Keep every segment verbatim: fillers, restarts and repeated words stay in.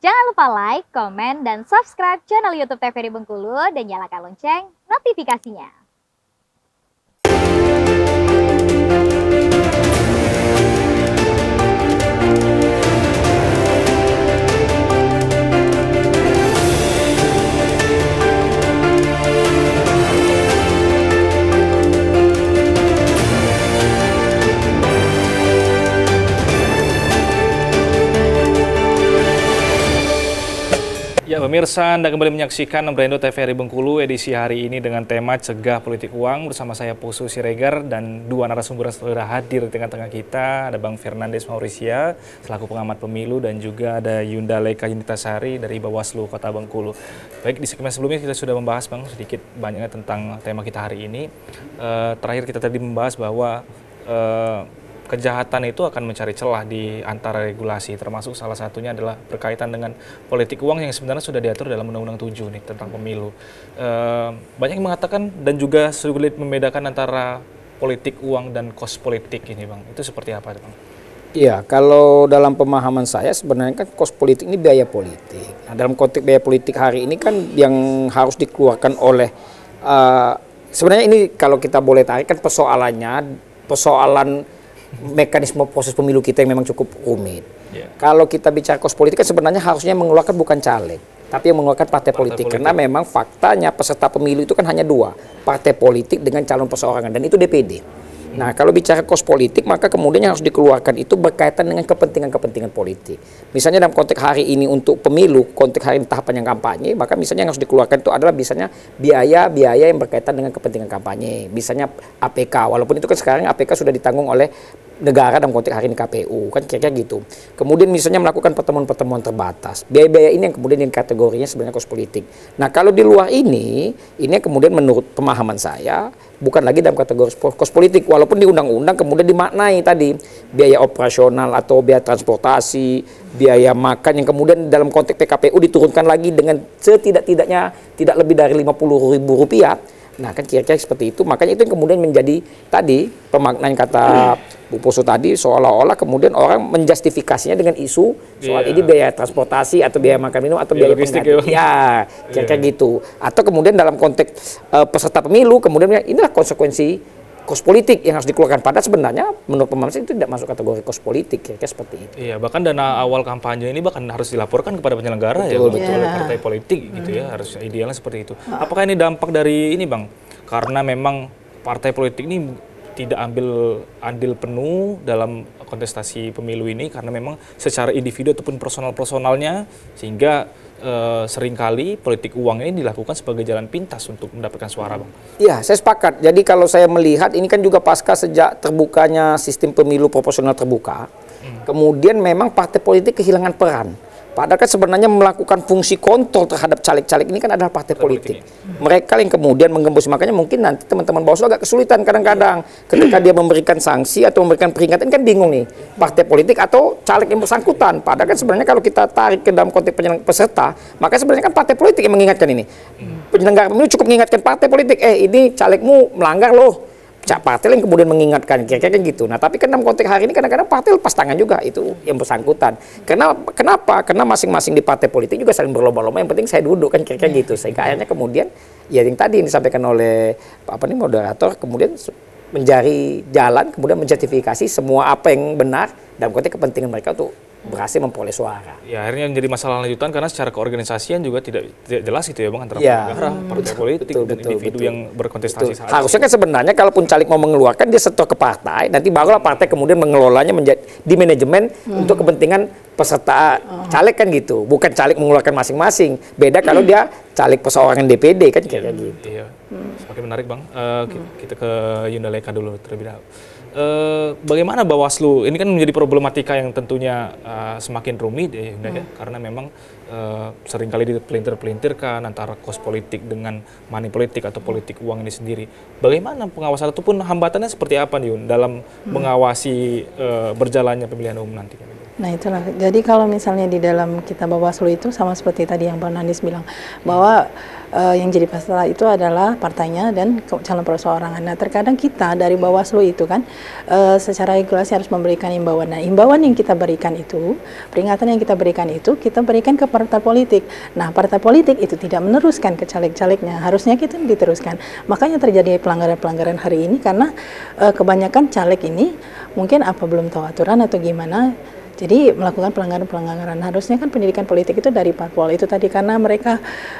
Jangan lupa like, komen, dan subscribe channel YouTube T V R I Bengkulu dan nyalakan lonceng notifikasinya. Ya pemirsa, Anda kembali menyaksikan Nombrendo T V R I Bengkulu edisi hari ini dengan tema Cegah Politik Uang bersama saya Pusu Siregar dan dua narasumber yang sudah hadir di tengah-tengah kita. Ada Bang Fernandes Maurisia selaku pengamat pemilu dan juga ada Yunda Leka Yunitasari dari Bawaslu Kota Bengkulu. Baik, di segmen sebelumnya kita sudah membahas Bang sedikit banyaknya tentang tema kita hari ini. Uh, terakhir kita tadi membahas bahwa uh, kejahatan itu akan mencari celah di antara regulasi, termasuk salah satunya adalah berkaitan dengan politik uang yang sebenarnya sudah diatur dalam Undang-Undang tujuh nih tentang pemilu. E, banyak yang mengatakan dan juga sulit membedakan antara politik uang dan kos politik ini Bang. Itu seperti apa Bang? Iya, kalau dalam pemahaman saya sebenarnya kan kos politik ini biaya politik. Nah, dalam konteks biaya politik hari ini kan yang harus dikeluarkan oleh, uh, sebenarnya ini kalau kita boleh tarik kan persoalannya, persoalan mekanisme proses pemilu kita yang memang cukup rumit. Yeah. Kalau kita bicara kos politik kan sebenarnya harusnya mengeluarkan bukan caleg, tapi yang mengeluarkan partai, partai politik. politik. Karena memang faktanya peserta pemilu itu kan hanya dua, partai politik dengan calon perseorangan, dan itu D P D. Nah, kalau bicara kos politik, maka kemudian yang harus dikeluarkan itu berkaitan dengan kepentingan-kepentingan politik. Misalnya dalam konteks hari ini untuk pemilu, konteks hari ini tahapan yang kampanye, maka misalnya yang harus dikeluarkan itu adalah misalnya biaya-biaya yang berkaitan dengan kepentingan kampanye. Misalnya A P K, walaupun itu kan sekarang A P K sudah ditanggung oleh negara dalam konteks hari ini K P U, kan kira-kira gitu. Kemudian misalnya melakukan pertemuan-pertemuan terbatas. Biaya-biaya ini yang kemudian yang kategorinya sebenarnya kos politik. Nah, kalau di luar ini, ini kemudian menurut pemahaman saya, bukan lagi dalam kategori kos politik, walaupun di undang-undang kemudian dimaknai tadi biaya operasional atau biaya transportasi, biaya makan yang kemudian dalam konteks P K P U diturunkan lagi dengan setidak-tidaknya tidak lebih dari lima puluh ribu rupiah. Nah, kan kira-kira seperti itu, makanya itu yang kemudian menjadi tadi pemaknaan kata Bu Pusu tadi, seolah-olah kemudian orang menjustifikasinya dengan isu soal yeah. ini biaya transportasi atau biaya makan minum atau biaya, biaya pengganti. Ya, kira-kira yeah. gitu. Atau kemudian dalam konteks uh, peserta pemilu, kemudian inilah konsekuensi kos politik yang harus dikeluarkan. Padahal sebenarnya menurut pemahaman itu tidak masuk kategori kos politik, kira-kira seperti itu. Iya, bahkan dana awal kampanye ini bahkan harus dilaporkan kepada penyelenggara betul, ya, betul, oleh yeah. partai politik hmm. gitu ya, harus idealnya seperti itu. Apakah ini dampak dari ini Bang? Karena memang partai politik ini tidak ambil andil penuh dalam kontestasi pemilu ini karena memang secara individu ataupun personal-personalnya sehingga Uh, seringkali politik uang ini dilakukan sebagai jalan pintas untuk mendapatkan suara Bang. Iya, saya sepakat. Jadi kalau saya melihat ini kan juga pasca sejak terbukanya sistem pemilu proporsional terbuka, hmm. kemudian memang partai politik kehilangan peran. Padahal kan sebenarnya melakukan fungsi kontrol terhadap caleg-caleg ini kan adalah partai politik. politik. Mereka yang kemudian menggembus, makanya mungkin nanti teman-teman Bawaslu agak kesulitan kadang-kadang ketika dia memberikan sanksi atau memberikan peringatan, kan bingung nih partai politik atau caleg yang bersangkutan. Padahal kan sebenarnya kalau kita tarik ke dalam konteks peserta, maka sebenarnya kan partai politik yang mengingatkan ini. Penyelenggara pemilu cukup mengingatkan partai politik, eh ini calegmu melanggar loh. Partai yang kemudian mengingatkan, kira-kira gitu. Nah, tapi kan dalam konteks hari ini kadang-kadang partai lepas tangan juga itu yang bersangkutan. Karena kenapa? Karena masing-masing di partai politik juga saling berlomba-lomba. Yang penting saya duduk kan kira-kira gitu. Sehingga akhirnya kemudian ya yang tadi yang disampaikan oleh apa nih moderator kemudian mencari jalan, kemudian menjustifikasi semua apa yang benar dalam konteks kepentingan mereka untuk berhasil memperoleh suara. Ya, akhirnya menjadi masalah lanjutan karena secara keorganisasian juga tidak, tidak jelas itu ya Bang antara ya, negara, hmm, partai politik betul, dan betul, individu betul, yang berkontestasi saat harusnya kan sebenarnya kalaupun caleg mau mengeluarkan dia setor ke partai, nanti barulah partai kemudian mengelolanya menjadi di manajemen hmm. untuk kepentingan peserta oh. caleg kan gitu. Bukan caleg mengeluarkan masing-masing. Beda kalau dia caleg perseorangan D P D kan kayak ya, gitu. Iya. Hmm. Semakin menarik Bang. Uh, hmm. Kita ke Yunda Leka dulu terlebih dahulu. Uh, bagaimana Bawaslu? Ini kan menjadi problematika yang tentunya uh, semakin rumit ya, Yunda, hmm. ya, karena memang uh, seringkali dipelintir-pelintirkan antara kos politik dengan money politik atau politik uang ini sendiri. Bagaimana pengawasan ataupun hambatannya seperti apa nih Yun dalam hmm. mengawasi uh, berjalannya pemilihan umum nanti? Nah itulah, jadi kalau misalnya di dalam kita Bawaslu itu sama seperti tadi yang Bang Nandis bilang bahwa uh, yang jadi masalah itu adalah partainya dan calon perseorangan. Nah, terkadang kita dari Bawaslu itu kan uh, secara regulasi harus memberikan himbauan. Nah, himbauan yang kita berikan itu, peringatan yang kita berikan itu, kita berikan ke partai politik. Nah, partai politik itu tidak meneruskan ke caleg-calegnya. Harusnya kita diteruskan. Makanya terjadi pelanggaran-pelanggaran hari ini karena uh, kebanyakan caleg ini mungkin apa belum tahu aturan atau gimana. Jadi melakukan pelanggaran-pelanggaran. Harusnya kan pendidikan politik itu dari parpol itu tadi karena mereka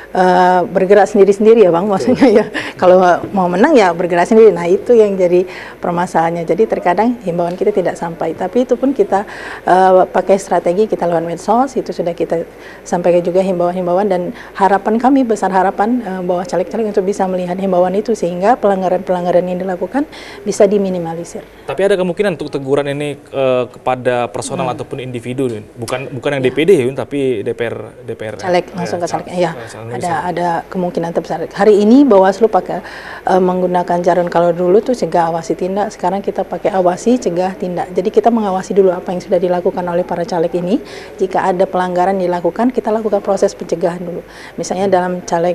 uh, bergerak sendiri-sendiri ya Bang, maksudnya ya kalau mau menang ya bergerak sendiri. Nah itu yang jadi permasalahannya. Jadi terkadang himbauan kita tidak sampai. Tapi itu pun kita uh, pakai strategi kita lewat medsos, itu sudah kita sampaikan juga himbauan-himbauan dan harapan kami besar harapan uh, bahwa caleg-caleg untuk bisa melihat himbauan itu sehingga pelanggaran-pelanggaran yang dilakukan bisa diminimalisir. Tapi ada kemungkinan untuk teguran ini uh, kepada personal hmm. ataupun individu, bukan bukan yang ya. D P D ya, tapi D P R D P R caleg langsung ya, ke caleg ya, caleg, ada ada kemungkinan terbesar. Hari ini Bawaslu pakai uh, menggunakan jarum, kalau dulu tuh cegah awasi tindak, sekarang kita pakai awasi cegah tindak. Jadi kita mengawasi dulu apa yang sudah dilakukan oleh para caleg ini. Jika ada pelanggaran dilakukan, kita lakukan proses pencegahan dulu. Misalnya dalam caleg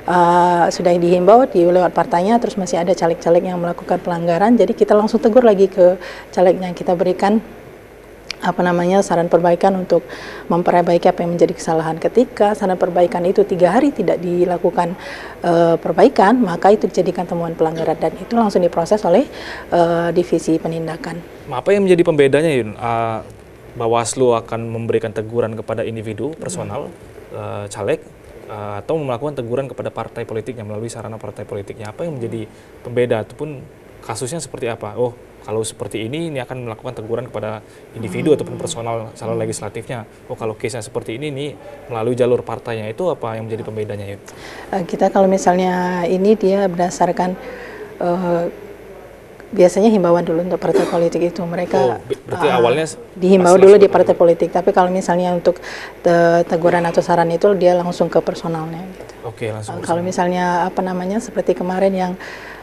uh, sudah dihimbau di lewat partainya, terus masih ada caleg-caleg yang melakukan pelanggaran, jadi kita langsung tegur lagi ke calegnya, kita berikan apa namanya saran perbaikan untuk memperbaiki apa yang menjadi kesalahan. Ketika saran perbaikan itu tiga hari tidak dilakukan uh, perbaikan, maka itu dijadikan temuan pelanggaran dan itu langsung diproses oleh uh, divisi penindakan. Apa yang menjadi pembedanya Yun? Uh, Bawaslu akan memberikan teguran kepada individu, personal, hmm. uh, caleg, uh, atau melakukan teguran kepada partai politiknya melalui sarana partai politiknya. Apa yang menjadi pembeda ataupun kasusnya seperti apa? Oh, kalau seperti ini, ini akan melakukan teguran kepada individu hmm. ataupun personal calon legislatifnya. Oh, kalau case-nya seperti ini, ini melalui jalur partainya, itu apa yang menjadi pembedanya? Yun? Uh, kita kalau misalnya ini dia berdasarkan uh, biasanya himbauan dulu untuk partai politik itu mereka oh, berarti uh, awalnya dihimbau dulu di partai politik. Tapi kalau misalnya untuk te teguran atau saran itu dia langsung ke personalnya. Gitu. Oke, langsung. Uh, kalau misalnya apa namanya seperti kemarin yang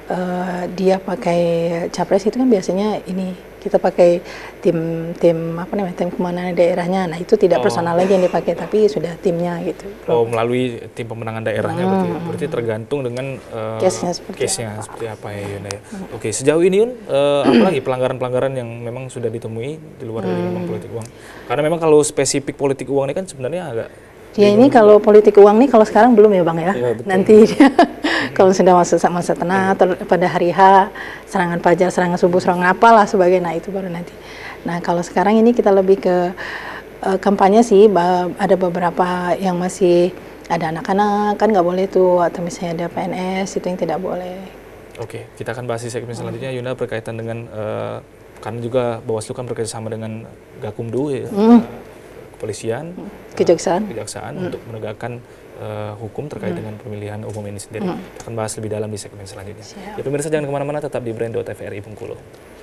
Uh, dia pakai capres itu kan biasanya ini kita pakai tim tim apa namanya tim kemenangan daerahnya. Nah itu tidak oh. personal lagi yang dipakai tapi sudah timnya gitu. Oh melalui tim pemenangan daerahnya hmm. berarti, berarti tergantung dengan uh, case-nya seperti, case apa. seperti apa ya Yun ya. Hmm. Oke sejauh ini Yun uh, apa lagi pelanggaran-pelanggaran yang memang sudah ditemui di luar dari hmm. memang politik uang. Karena memang kalau spesifik politik uang ini kan sebenarnya agak ya ini kalau politik uang nih kalau sekarang belum ya Bang ya, ya nanti kalau sudah masuk masa tenang atau pada hari H serangan fajar, serangan subuh, serangan apalah sebagainya, nah itu baru nanti. Nah kalau sekarang ini kita lebih ke uh, kampanye sih, ada beberapa yang masih ada anak-anak kan nggak boleh tuh, atau misalnya ada P N S itu yang tidak boleh. Oke, kita akan bahas di segmen selanjutnya Yuna berkaitan dengan uh, karena juga Bawaslu kan bekerjasama dengan Gakumdu ya. Hmm. Kepolisian, kejaksaan, uh, kejaksaan hmm. untuk menegakkan uh, hukum terkait hmm. dengan pemilihan umum ini sendiri. Hmm. Kita akan bahas lebih dalam di segmen selanjutnya. Siap. Ya pemirsa jangan kemana-mana, tetap di Brand dot T V R I Bengkulu.